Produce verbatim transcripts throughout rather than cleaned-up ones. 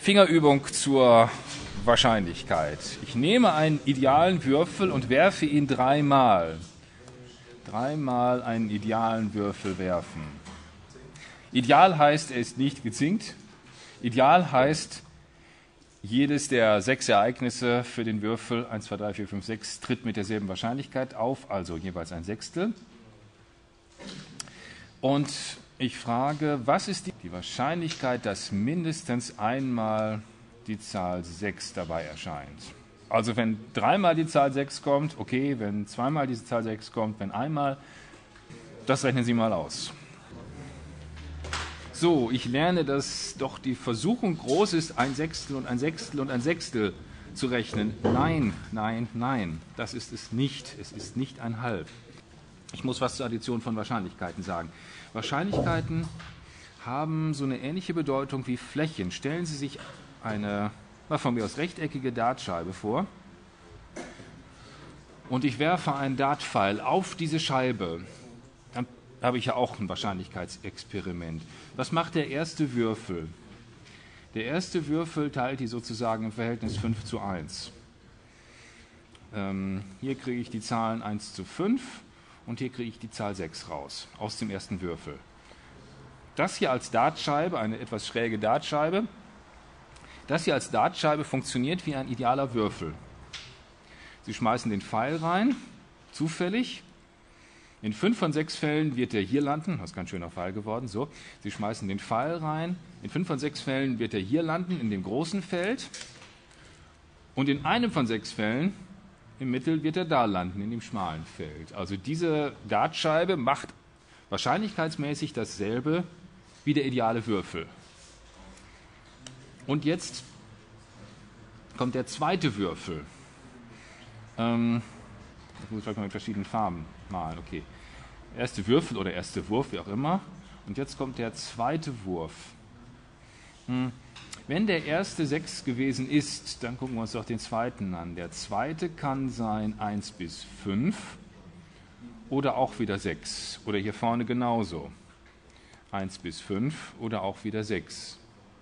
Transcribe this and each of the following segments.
Fingerübung zur Wahrscheinlichkeit. Ich nehme einen idealen Würfel und werfe ihn dreimal. Dreimal einen idealen Würfel werfen. Ideal heißt, er ist nicht gezinkt. Ideal heißt, jedes der sechs Ereignisse für den Würfel eins, zwei, drei, vier, fünf, sechs tritt mit derselben Wahrscheinlichkeit auf, also jeweils ein Sechstel. Und ich frage, was ist die, die Wahrscheinlichkeit, dass mindestens einmal die Zahl sechs dabei erscheint? Also wenn dreimal die Zahl sechs kommt, okay, wenn zweimal diese Zahl sechs kommt, wenn einmal, das rechnen Sie mal aus. So, ich lerne, dass doch die Versuchung groß ist, ein Sechstel und ein Sechstel und ein Sechstel zu rechnen. Nein, nein, nein, das ist es nicht. Es ist nicht ein Halb. Ich muss was zur Addition von Wahrscheinlichkeiten sagen. Wahrscheinlichkeiten haben so eine ähnliche Bedeutung wie Flächen. Stellen Sie sich eine, von mir aus rechteckige Dartscheibe vor und ich werfe einen Dartpfeil auf diese Scheibe. Dann habe ich ja auch ein Wahrscheinlichkeitsexperiment. Was macht der erste Würfel? Der erste Würfel teilt die sozusagen im Verhältnis fünf zu eins. Ähm, hier kriege ich die Zahlen eins zu fünf. Und hier kriege ich die Zahl sechs raus, aus dem ersten Würfel. Das hier als Dartscheibe, eine etwas schräge Dartscheibe, das hier als Dartscheibe funktioniert wie ein idealer Würfel. Sie schmeißen den Pfeil rein, zufällig. In fünf von sechs Fällen wird er hier landen, das ist ein ganz schöner Pfeil geworden, so. Sie schmeißen den Pfeil rein, in fünf von sechs Fällen wird er hier landen, in dem großen Feld. Und in einem von sechs Fällen im Mittel wird er da landen, in dem schmalen Feld. Also diese Dartscheibe macht wahrscheinlichkeitsmäßig dasselbe wie der ideale Würfel. Und jetzt kommt der zweite Würfel. Ähm, das muss ich vielleicht mal mit verschiedenen Farben malen. Okay. Erste Würfel oder erste Wurf, wie auch immer. Und jetzt kommt der zweite Wurf. Hm. Wenn der erste sechs gewesen ist, dann gucken wir uns doch den zweiten an. Der zweite kann sein eins bis fünf oder auch wieder sechs. Oder hier vorne genauso. eins bis fünf oder auch wieder sechs.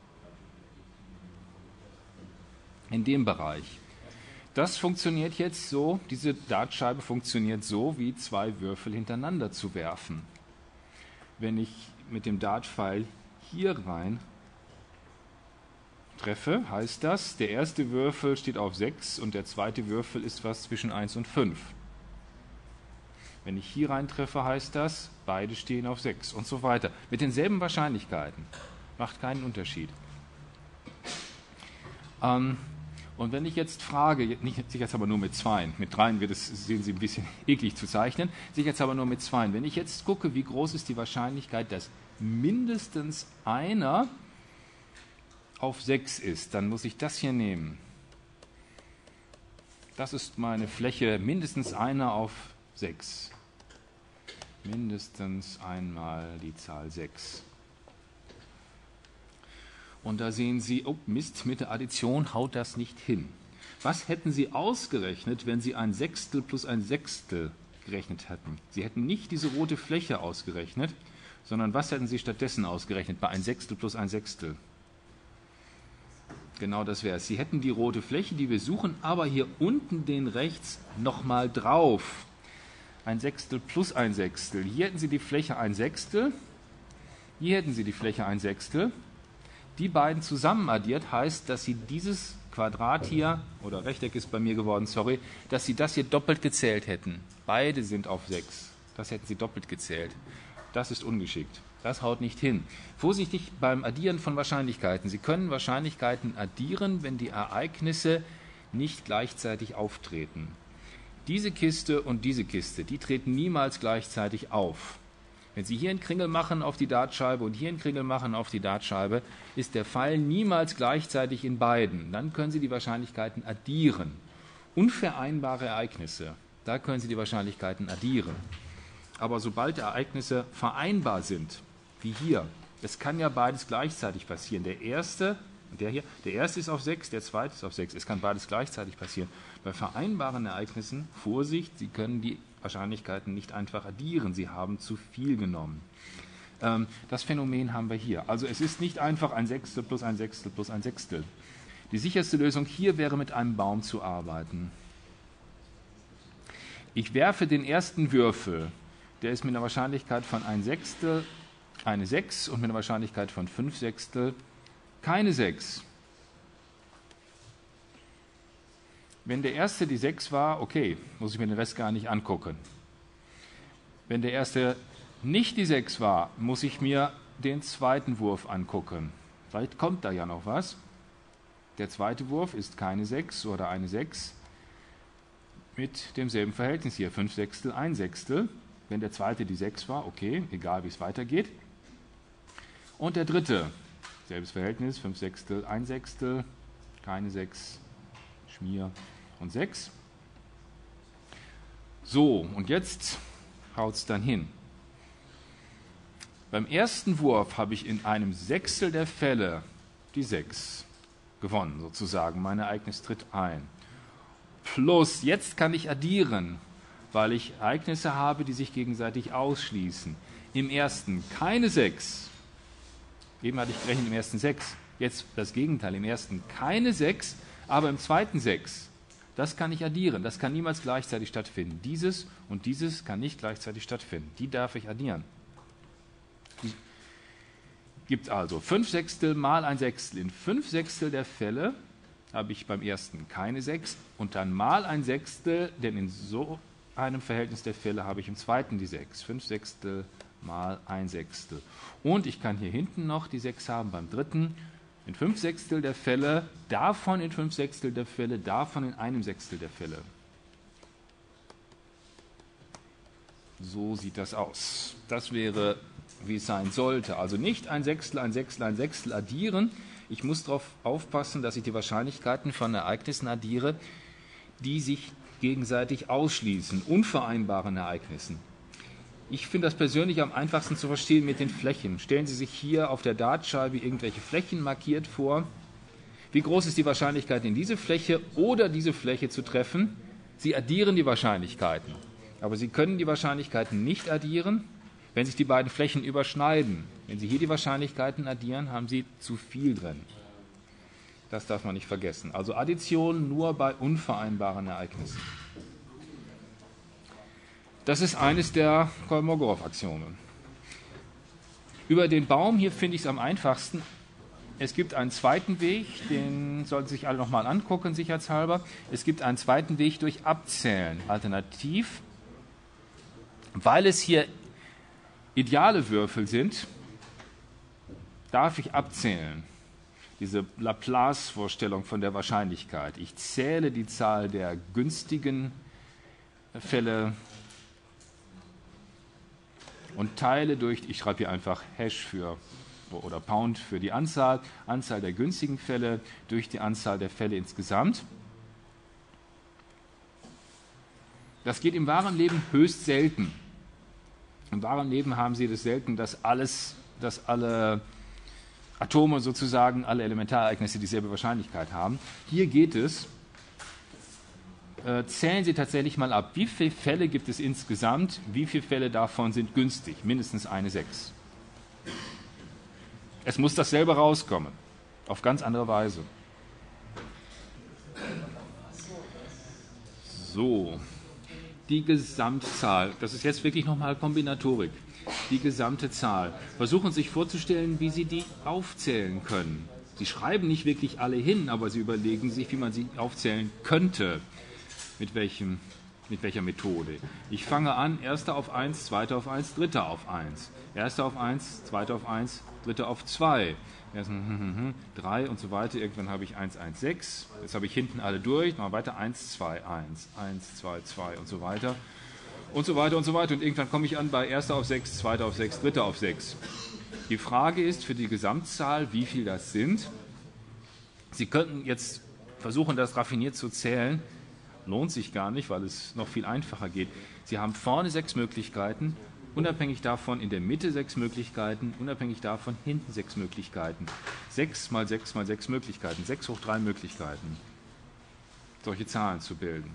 In dem Bereich. Das funktioniert jetzt so, diese Dartscheibe funktioniert so, wie zwei Würfel hintereinander zu werfen. Wenn ich mit dem Dartpfeil hier rein treffe, heißt das, der erste Würfel steht auf sechs und der zweite Würfel ist was zwischen eins und fünf. Wenn ich hier rein treffe, heißt das, beide stehen auf sechs und so weiter. Mit denselben Wahrscheinlichkeiten. Macht keinen Unterschied. Ähm, und wenn ich jetzt frage, nicht sich jetzt aber nur mit Zweien, mit Dreien wird es, sehen Sie, ein bisschen eklig zu zeichnen, sich jetzt aber nur mit Zweien. Wenn ich jetzt gucke, wie groß ist die Wahrscheinlichkeit, dass mindestens einer auf sechs ist, dann muss ich das hier nehmen. Das ist meine Fläche, mindestens einer auf sechs. Mindestens einmal die Zahl sechs. Und da sehen Sie, oh Mist, mit der Addition haut das nicht hin. Was hätten Sie ausgerechnet, wenn Sie ein Sechstel plus ein Sechstel gerechnet hätten? Sie hätten nicht diese rote Fläche ausgerechnet, sondern was hätten Sie stattdessen ausgerechnet bei ein Sechstel plus ein Sechstel? Genau das wäre es. Sie hätten die rote Fläche, die wir suchen, aber hier unten den rechts nochmal drauf. Ein Sechstel plus ein Sechstel. Hier hätten Sie die Fläche ein Sechstel. Hier hätten Sie die Fläche ein Sechstel. Die beiden zusammen addiert heißt, dass Sie dieses Quadrat hier, oder Rechteck ist bei mir geworden, sorry, dass Sie das hier doppelt gezählt hätten. Beide sind auf sechs. Das hätten Sie doppelt gezählt. Das ist ungeschickt. Das haut nicht hin. Vorsichtig beim Addieren von Wahrscheinlichkeiten. Sie können Wahrscheinlichkeiten addieren, wenn die Ereignisse nicht gleichzeitig auftreten. Diese Kiste und diese Kiste, die treten niemals gleichzeitig auf. Wenn Sie hier einen Kringel machen auf die Dartscheibe und hier einen Kringel machen auf die Dartscheibe, ist der Pfeil niemals gleichzeitig in beiden. Dann können Sie die Wahrscheinlichkeiten addieren. Unvereinbare Ereignisse, da können Sie die Wahrscheinlichkeiten addieren. Aber sobald Ereignisse vereinbar sind, wie hier, es kann ja beides gleichzeitig passieren. Der erste, der hier, der erste ist auf sechs, der zweite ist auf sechs. Es kann beides gleichzeitig passieren. Bei vereinbaren Ereignissen, Vorsicht, Sie können die Wahrscheinlichkeiten nicht einfach addieren. Sie haben zu viel genommen. Ähm, das Phänomen haben wir hier. Also es ist nicht einfach ein Sechstel plus ein Sechstel plus ein Sechstel. Die sicherste Lösung hier wäre, mit einem Baum zu arbeiten. Ich werfe den ersten Würfel, der ist mit einer Wahrscheinlichkeit von ein Sechstel eine sechs und mit einer Wahrscheinlichkeit von fünf Sechstel keine sechs. Wenn der erste die sechs war, okay, muss ich mir den Rest gar nicht angucken. Wenn der erste nicht die sechs war, muss ich mir den zweiten Wurf angucken. Vielleicht kommt da ja noch was. Der zweite Wurf ist keine sechs oder eine sechs mit demselben Verhältnis hier, fünf Sechstel, ein Sechstel. Wenn der zweite die sechs war, okay, egal wie es weitergeht. Und der dritte, selbes Verhältnis, fünf Sechstel, ein Sechstel, keine sechs, Schmier und sechs. So, und jetzt haut es dann hin. Beim ersten Wurf habe ich in einem Sechstel der Fälle die sechs gewonnen, sozusagen. Mein Ereignis tritt ein. Plus, jetzt kann ich addieren, weil ich Ereignisse habe, die sich gegenseitig ausschließen. Im ersten keine sechs. Eben hatte ich gerechnet im ersten sechs. Jetzt das Gegenteil. Im ersten keine sechs, aber im zweiten sechs. Das kann ich addieren. Das kann niemals gleichzeitig stattfinden. Dieses und dieses kann nicht gleichzeitig stattfinden. Die darf ich addieren. Gibt also fünf Sechstel mal ein Sechstel. In fünf Sechstel der Fälle habe ich beim ersten keine sechs und dann mal ein Sechstel, denn in so einem Verhältnis der Fälle habe ich im zweiten die sechs. fünf Sechstel mal ein Sechstel. Und ich kann hier hinten noch die sechs haben beim dritten. In fünf Sechstel der Fälle, davon in fünf Sechstel der Fälle, davon in einem Sechstel der Fälle. So sieht das aus. Das wäre, wie es sein sollte. Also nicht ein Sechstel, ein Sechstel, ein Sechstel addieren. Ich muss darauf aufpassen, dass ich die Wahrscheinlichkeiten von Ereignissen addiere, die sich gegenseitig ausschließen, unvereinbaren Ereignissen. Ich finde das persönlich am einfachsten zu verstehen mit den Flächen. Stellen Sie sich hier auf der Dartscheibe irgendwelche Flächen markiert vor. Wie groß ist die Wahrscheinlichkeit, in diese Fläche oder diese Fläche zu treffen? Sie addieren die Wahrscheinlichkeiten. Aber Sie können die Wahrscheinlichkeiten nicht addieren, wenn sich die beiden Flächen überschneiden. Wenn Sie hier die Wahrscheinlichkeiten addieren, haben Sie zu viel drin. Das darf man nicht vergessen. Also Addition nur bei unvereinbaren Ereignissen. Das ist eines der Kolmogorov-Axiome. Über den Baum hier finde ich es am einfachsten. Es gibt einen zweiten Weg, den sollten Sie sich alle nochmal angucken, sicherheitshalber. Es gibt einen zweiten Weg durch Abzählen. Alternativ, weil es hier ideale Würfel sind, darf ich abzählen. Diese Laplace-Vorstellung von der Wahrscheinlichkeit. Ich zähle die Zahl der günstigen Fälle und teile durch, ich schreibe hier einfach Hash für oder Pound für die Anzahl, Anzahl der günstigen Fälle durch die Anzahl der Fälle insgesamt. Das geht im wahren Leben höchst selten. Im wahren Leben haben Sie das selten, dass alles, dass alle Atome sozusagen, alle Elementarereignisse dieselbe Wahrscheinlichkeit haben. Hier geht es. Äh, zählen Sie tatsächlich mal ab, wie viele Fälle gibt es insgesamt, wie viele Fälle davon sind günstig, mindestens eine sechs. Es muss dasselbe rauskommen, auf ganz andere Weise. So, die Gesamtzahl, das ist jetzt wirklich nochmal Kombinatorik, die gesamte Zahl. Versuchen Sie sich vorzustellen, wie Sie die aufzählen können. Sie schreiben nicht wirklich alle hin, aber Sie überlegen sich, wie man sie aufzählen könnte. Mit, welchem, mit welcher Methode. Ich fange an, erster auf eins, zweiter auf eins, dritter auf eins. Erster auf eins, zweiter auf eins, dritter auf zwei. Erst drei und so weiter. Irgendwann habe ich eins, eins, sechs. Jetzt habe ich hinten alle durch. Mal weiter eins, zwei, eins, eins, zwei, zwei und so weiter. Und so weiter und so weiter. Und irgendwann komme ich an bei erster auf sechs, zweiter auf sechs, dritter auf sechs. Die Frage ist für die Gesamtzahl, wie viel das sind. Sie könnten jetzt versuchen, das raffiniert zu zählen. Lohnt sich gar nicht, weil es noch viel einfacher geht. Sie haben vorne sechs Möglichkeiten, unabhängig davon in der Mitte sechs Möglichkeiten, unabhängig davon hinten sechs Möglichkeiten. Sechs mal sechs mal sechs Möglichkeiten, sechs hoch drei Möglichkeiten, solche Zahlen zu bilden.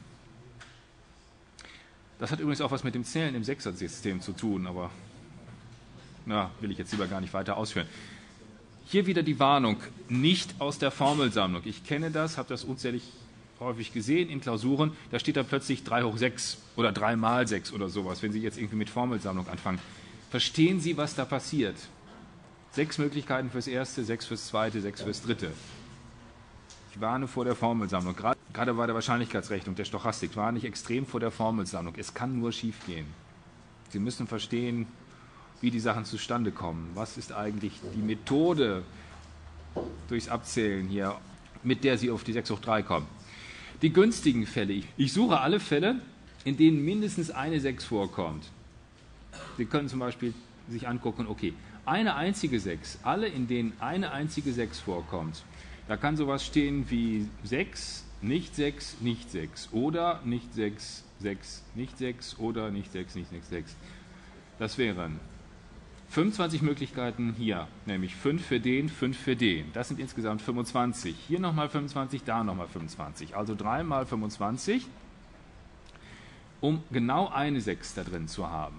Das hat übrigens auch was mit dem Zählen im Sechser-System zu tun, aber Na, will ich jetzt lieber gar nicht weiter ausführen. Hier wieder die Warnung, nicht aus der Formelsammlung. Ich kenne das, habe das unzählig häufig gesehen in Klausuren, da steht da plötzlich drei hoch sechs oder drei mal sechs oder sowas, wenn Sie jetzt irgendwie mit Formelsammlung anfangen. Verstehen Sie, was da passiert? Sechs Möglichkeiten fürs Erste, sechs fürs Zweite, sechs fürs Dritte. Ich warne vor der Formelsammlung. Gerade, gerade bei der Wahrscheinlichkeitsrechnung, der Stochastik, warne ich extrem vor der Formelsammlung. Es kann nur schief gehen. Sie müssen verstehen, wie die Sachen zustande kommen. Was ist eigentlich die Methode durchs Abzählen hier, mit der Sie auf die sechs hoch drei kommen? Die günstigen Fälle. Ich suche alle Fälle, in denen mindestens eine sechs vorkommt. Sie können zum Beispiel sich angucken, okay, eine einzige sechs, alle, in denen eine einzige sechs vorkommt. Da kann sowas stehen wie sechs, nicht sechs, nicht sechs oder nicht sechs, sechs, nicht sechs oder nicht sechs, nicht sechs, sechs. Das wären fünfundzwanzig Möglichkeiten hier, nämlich fünf für den, fünf für den. Das sind insgesamt fünfundzwanzig. Hier nochmal fünfundzwanzig, da nochmal fünfundzwanzig. Also drei mal fünfundzwanzig, um genau eine sechs da drin zu haben.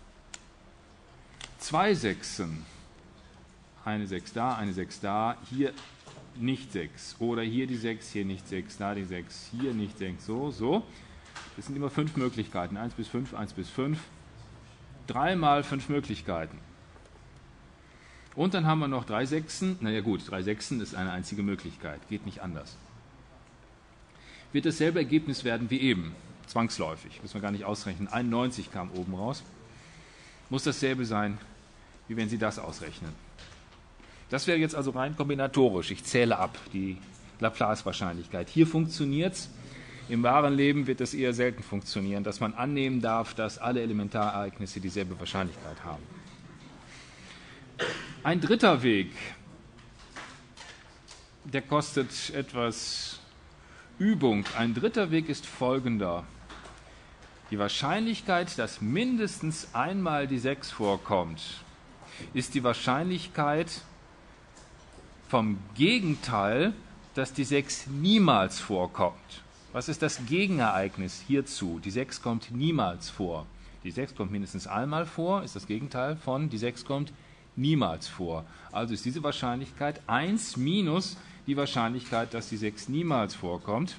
Zwei Sechsen, eine sechs da, eine sechs da, hier nicht sechs. Oder hier die sechs, hier nicht sechs, da die sechs, hier nicht sechs, so, so. Das sind immer fünf Möglichkeiten, eins bis fünf, eins bis fünf. drei mal fünf Möglichkeiten. Und dann haben wir noch drei Sechsen. Naja gut, drei Sechsen ist eine einzige Möglichkeit, geht nicht anders. Wird dasselbe Ergebnis werden wie eben, zwangsläufig, müssen wir gar nicht ausrechnen. einundneunzig kam oben raus. Muss dasselbe sein, wie wenn Sie das ausrechnen. Das wäre jetzt also rein kombinatorisch. Ich zähle ab, die Laplace-Wahrscheinlichkeit. Hier funktioniert es. Im wahren Leben wird es eher selten funktionieren, dass man annehmen darf, dass alle Elementarereignisse dieselbe Wahrscheinlichkeit haben. Ein dritter Weg, der kostet etwas Übung. Ein dritter Weg ist folgender. Die Wahrscheinlichkeit, dass mindestens einmal die sechs vorkommt, ist die Wahrscheinlichkeit vom Gegenteil, dass die sechs niemals vorkommt. Was ist das Gegenereignis hierzu? Die sechs kommt niemals vor. Die sechs kommt mindestens einmal vor, ist das Gegenteil von die sechs kommt niemals vor. Also ist diese Wahrscheinlichkeit eins minus die Wahrscheinlichkeit, dass die sechs niemals vorkommt.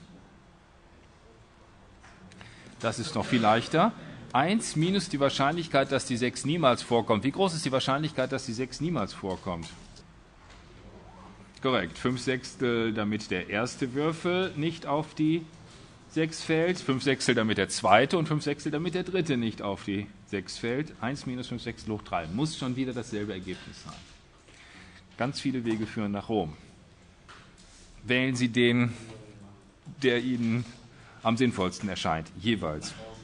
Das ist noch viel leichter. eins minus die Wahrscheinlichkeit, dass die sechs niemals vorkommt. Wie groß ist die Wahrscheinlichkeit, dass die sechs niemals vorkommt? Korrekt, fünf Sechstel, damit der erste Würfel nicht auf die sechs fällt, fünf Sechstel, damit der zweite und fünf Sechstel, damit der dritte nicht auf die sechs fällt. eins minus fünf Sechstel hoch drei muss schon wieder dasselbe Ergebnis sein. Ganz viele Wege führen nach Rom. Wählen Sie den, der Ihnen am sinnvollsten erscheint, jeweils.